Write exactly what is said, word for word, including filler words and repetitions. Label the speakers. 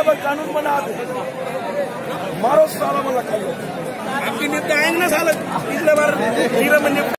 Speaker 1: कोई कानून बना दे, मारो साला वाला खाइयो। आपके नेता आएंगे ना साला पिछले बार